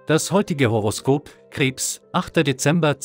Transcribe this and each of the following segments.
Das heutige Horoskop, Krebs, 8. Dezember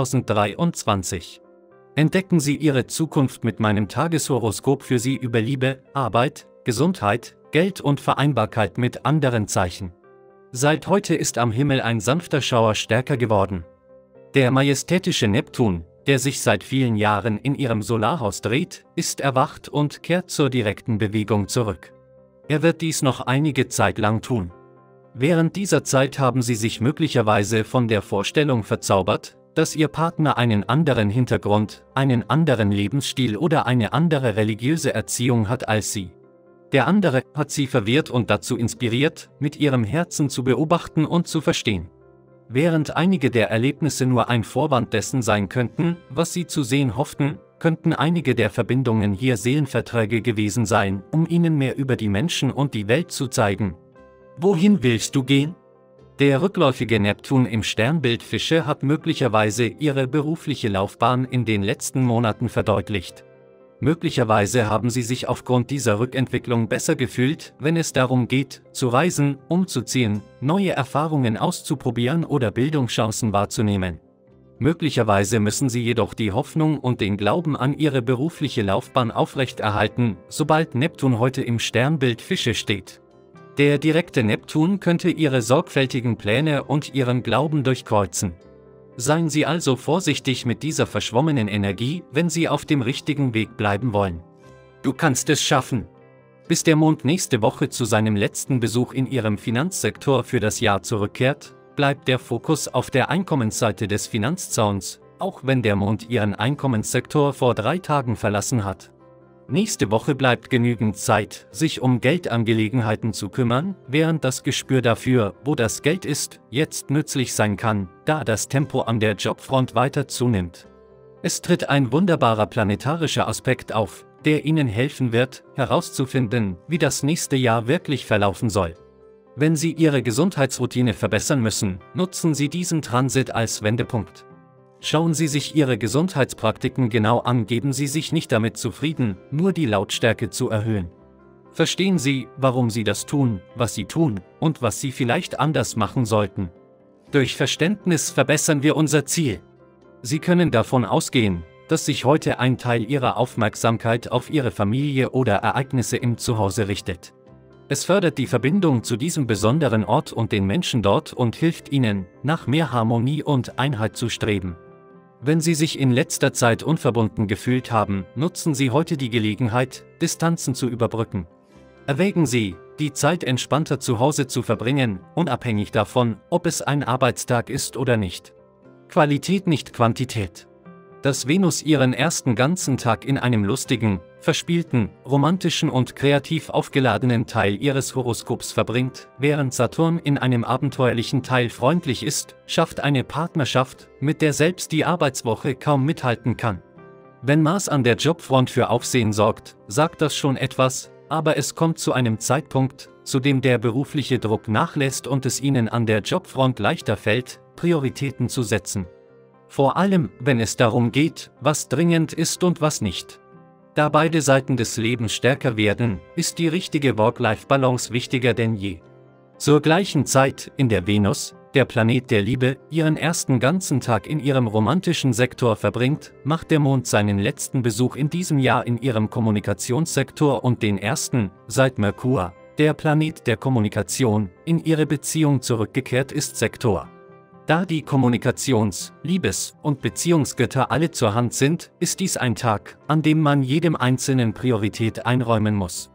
2023. Entdecken Sie Ihre Zukunft mit meinem Tageshoroskop für Sie über Liebe, Arbeit, Gesundheit, Geld und Vereinbarkeit mit anderen Zeichen. Seit heute ist am Himmel ein sanfter Schauer stärker geworden. Der majestätische Neptun, der sich seit vielen Jahren in Ihrem Solarhaus dreht, ist erwacht und kehrt zur direkten Bewegung zurück. Er wird dies noch einige Zeit lang tun. Während dieser Zeit haben Sie sich möglicherweise von der Vorstellung verzaubert, dass Ihr Partner einen anderen Hintergrund, einen anderen Lebensstil oder eine andere religiöse Erziehung hat als Sie. Der andere hat Sie verwirrt und dazu inspiriert, mit Ihrem Herzen zu beobachten und zu verstehen. Während einige der Erlebnisse nur ein Vorwand dessen sein könnten, was Sie zu sehen hofften, könnten einige der Verbindungen hier Seelenverträge gewesen sein, um Ihnen mehr über die Menschen und die Welt zu zeigen. Wohin willst du gehen? Der rückläufige Neptun im Sternbild Fische hat möglicherweise Ihre berufliche Laufbahn in den letzten Monaten verdeutlicht. Möglicherweise haben Sie sich aufgrund dieser Rückentwicklung besser gefühlt, wenn es darum geht, zu reisen, umzuziehen, neue Erfahrungen auszuprobieren oder Bildungschancen wahrzunehmen. Möglicherweise müssen Sie jedoch die Hoffnung und den Glauben an Ihre berufliche Laufbahn aufrechterhalten, sobald Neptun heute im Sternbild Fische steht. Der direkte Neptun könnte Ihre sorgfältigen Pläne und Ihren Glauben durchkreuzen. Seien Sie also vorsichtig mit dieser verschwommenen Energie, wenn Sie auf dem richtigen Weg bleiben wollen. Du kannst es schaffen. Bis der Mond nächste Woche zu seinem letzten Besuch in Ihrem Finanzsektor für das Jahr zurückkehrt, bleibt der Fokus auf der Einkommensseite des Finanzzauns, auch wenn der Mond Ihren Einkommenssektor vor 3 Tagen verlassen hat. Nächste Woche bleibt genügend Zeit, sich um Geldangelegenheiten zu kümmern, während das Gespür dafür, wo das Geld ist, jetzt nützlich sein kann, da das Tempo an der Jobfront weiter zunimmt. Es tritt ein wunderbarer planetarischer Aspekt auf, der Ihnen helfen wird, herauszufinden, wie das nächste Jahr wirklich verlaufen soll. Wenn Sie Ihre Gesundheitsroutine verbessern müssen, nutzen Sie diesen Transit als Wendepunkt. Schauen Sie sich Ihre Gesundheitspraktiken genau an, geben Sie sich nicht damit zufrieden, nur die Lautstärke zu erhöhen. Verstehen Sie, warum Sie das tun, was Sie tun, und was Sie vielleicht anders machen sollten. Durch Verständnis verbessern wir unser Ziel. Sie können davon ausgehen, dass sich heute ein Teil Ihrer Aufmerksamkeit auf Ihre Familie oder Ereignisse im Zuhause richtet. Es fördert die Verbindung zu diesem besonderen Ort und den Menschen dort und hilft Ihnen, nach mehr Harmonie und Einheit zu streben. Wenn Sie sich in letzter Zeit unverbunden gefühlt haben, nutzen Sie heute die Gelegenheit, Distanzen zu überbrücken. Erwägen Sie, die Zeit entspannter zu Hause zu verbringen, unabhängig davon, ob es ein Arbeitstag ist oder nicht. Qualität, nicht Quantität. Dass Venus ihren ersten ganzen Tag in einem lustigen, verspielten, romantischen und kreativ aufgeladenen Teil ihres Horoskops verbringt, während Saturn in einem abenteuerlichen Teil freundlich ist, schafft eine Partnerschaft, mit der selbst die Arbeitswoche kaum mithalten kann. Wenn Mars an der Jobfront für Aufsehen sorgt, sagt das schon etwas, aber es kommt zu einem Zeitpunkt, zu dem der berufliche Druck nachlässt und es Ihnen an der Jobfront leichter fällt, Prioritäten zu setzen. Vor allem, wenn es darum geht, was dringend ist und was nicht. Da beide Seiten des Lebens stärker werden, ist die richtige Work-Life-Balance wichtiger denn je. Zur gleichen Zeit, in der Venus, der Planet der Liebe, ihren ersten ganzen Tag in ihrem romantischen Sektor verbringt, macht der Mond seinen letzten Besuch in diesem Jahr in ihrem Kommunikationssektor und den ersten, seit Merkur, der Planet der Kommunikation, in ihre Beziehung zurückgekehrt ist Sektor. Da die Kommunikations-, Liebes- und Beziehungsgötter alle zur Hand sind, ist dies ein Tag, an dem man jedem Einzelnen Priorität einräumen muss.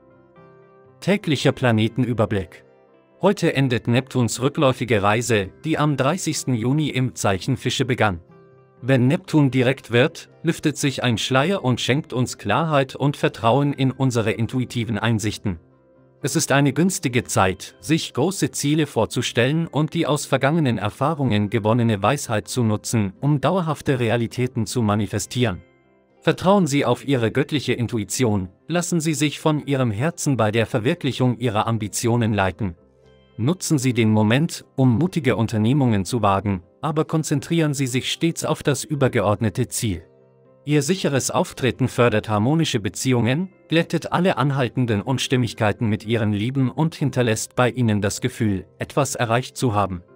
Täglicher Planetenüberblick. Heute endet Neptuns rückläufige Reise, die am 30. Juni im Zeichen Fische begann. Wenn Neptun direkt wird, lüftet sich ein Schleier und schenkt uns Klarheit und Vertrauen in unsere intuitiven Einsichten. Es ist eine günstige Zeit, sich große Ziele vorzustellen und die aus vergangenen Erfahrungen gewonnene Weisheit zu nutzen, um dauerhafte Realitäten zu manifestieren. Vertrauen Sie auf Ihre göttliche Intuition, lassen Sie sich von Ihrem Herzen bei der Verwirklichung Ihrer Ambitionen leiten. Nutzen Sie den Moment, um mutige Unternehmungen zu wagen, aber konzentrieren Sie sich stets auf das übergeordnete Ziel. Ihr sicheres Auftreten fördert harmonische Beziehungen, glättet alle anhaltenden Unstimmigkeiten mit Ihren Lieben und hinterlässt bei Ihnen das Gefühl, etwas erreicht zu haben.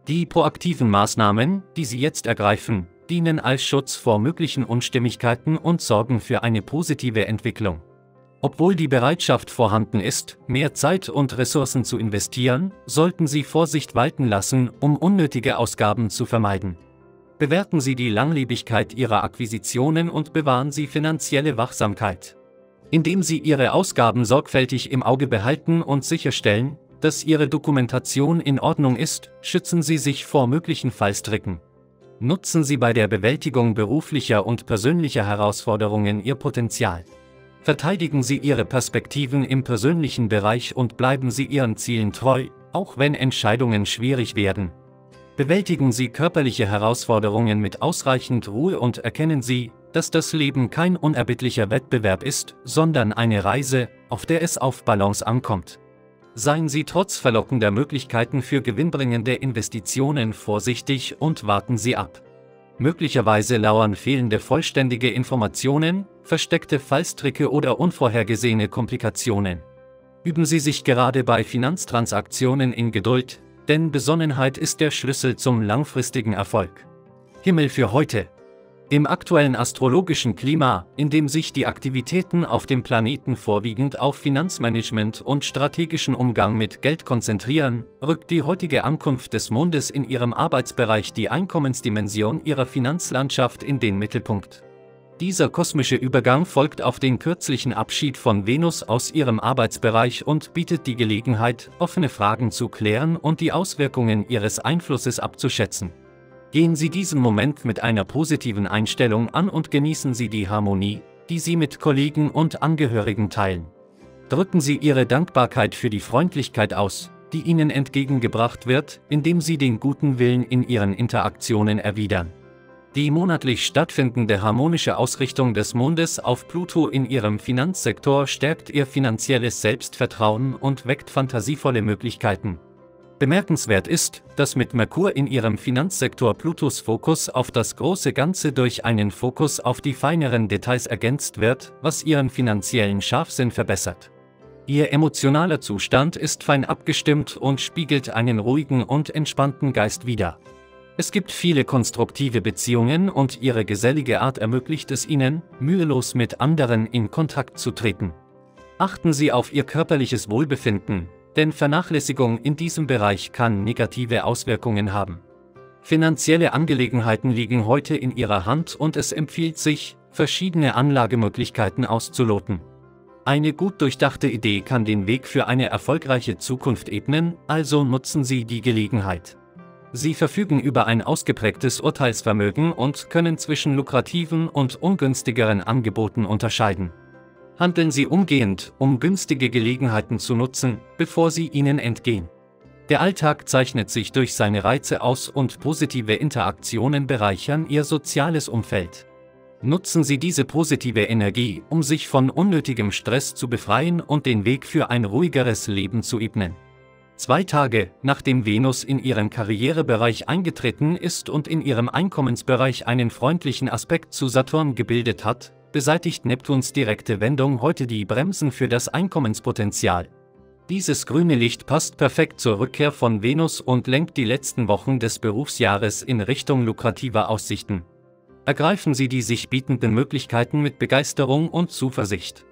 Die proaktiven Maßnahmen, die Sie jetzt ergreifen, dienen als Schutz vor möglichen Unstimmigkeiten und sorgen für eine positive Entwicklung. Obwohl die Bereitschaft vorhanden ist, mehr Zeit und Ressourcen zu investieren, sollten Sie Vorsicht walten lassen, um unnötige Ausgaben zu vermeiden. Bewerten Sie die Langlebigkeit Ihrer Akquisitionen und bewahren Sie finanzielle Wachsamkeit. Indem Sie Ihre Ausgaben sorgfältig im Auge behalten und sicherstellen, dass Ihre Dokumentation in Ordnung ist, schützen Sie sich vor möglichen Fallstricken. Nutzen Sie bei der Bewältigung beruflicher und persönlicher Herausforderungen Ihr Potenzial. Verteidigen Sie Ihre Perspektiven im persönlichen Bereich und bleiben Sie Ihren Zielen treu, auch wenn Entscheidungen schwierig werden. Bewältigen Sie körperliche Herausforderungen mit ausreichend Ruhe und erkennen Sie, dass das Leben kein unerbittlicher Wettbewerb ist, sondern eine Reise, auf der es auf Balance ankommt. Seien Sie trotz verlockender Möglichkeiten für gewinnbringende Investitionen vorsichtig und warten Sie ab. Möglicherweise lauern fehlende vollständige Informationen, versteckte Fallstricke oder unvorhergesehene Komplikationen. Üben Sie sich gerade bei Finanztransaktionen in Geduld, denn Besonnenheit ist der Schlüssel zum langfristigen Erfolg. Himmel für heute. Im aktuellen astrologischen Klima, in dem sich die Aktivitäten auf dem Planeten vorwiegend auf Finanzmanagement und strategischen Umgang mit Geld konzentrieren, rückt die heutige Ankunft des Mondes in Ihrem Arbeitsbereich die Einkommensdimension Ihrer Finanzlandschaft in den Mittelpunkt. Dieser kosmische Übergang folgt auf den kürzlichen Abschied von Venus aus Ihrem Arbeitsbereich und bietet die Gelegenheit, offene Fragen zu klären und die Auswirkungen Ihres Einflusses abzuschätzen. Gehen Sie diesen Moment mit einer positiven Einstellung an und genießen Sie die Harmonie, die Sie mit Kollegen und Angehörigen teilen. Drücken Sie Ihre Dankbarkeit für die Freundlichkeit aus, die Ihnen entgegengebracht wird, indem Sie den guten Willen in Ihren Interaktionen erwidern. Die monatlich stattfindende harmonische Ausrichtung des Mondes auf Pluto in Ihrem Finanzsektor stärkt Ihr finanzielles Selbstvertrauen und weckt fantasievolle Möglichkeiten. Bemerkenswert ist, dass mit Merkur in Ihrem Finanzsektor Plutos Fokus auf das große Ganze durch einen Fokus auf die feineren Details ergänzt wird, was Ihren finanziellen Scharfsinn verbessert. Ihr emotionaler Zustand ist fein abgestimmt und spiegelt einen ruhigen und entspannten Geist wider. Es gibt viele konstruktive Beziehungen und Ihre gesellige Art ermöglicht es Ihnen, mühelos mit anderen in Kontakt zu treten. Achten Sie auf Ihr körperliches Wohlbefinden, denn Vernachlässigung in diesem Bereich kann negative Auswirkungen haben. Finanzielle Angelegenheiten liegen heute in Ihrer Hand und es empfiehlt sich, verschiedene Anlagemöglichkeiten auszuloten. Eine gut durchdachte Idee kann den Weg für eine erfolgreiche Zukunft ebnen, also nutzen Sie die Gelegenheit. Sie verfügen über ein ausgeprägtes Urteilsvermögen und können zwischen lukrativen und ungünstigeren Angeboten unterscheiden. Handeln Sie umgehend, um günstige Gelegenheiten zu nutzen, bevor sie Ihnen entgehen. Der Alltag zeichnet sich durch seine Reize aus und positive Interaktionen bereichern Ihr soziales Umfeld. Nutzen Sie diese positive Energie, um sich von unnötigem Stress zu befreien und den Weg für ein ruhigeres Leben zu ebnen. 2 Tage, nachdem Venus in Ihrem Karrierebereich eingetreten ist und in Ihrem Einkommensbereich einen freundlichen Aspekt zu Saturn gebildet hat, beseitigt Neptuns direkte Wendung heute die Bremsen für das Einkommenspotenzial. Dieses grüne Licht passt perfekt zur Rückkehr von Venus und lenkt die letzten Wochen des Berufsjahres in Richtung lukrativer Aussichten. Ergreifen Sie die sich bietenden Möglichkeiten mit Begeisterung und Zuversicht.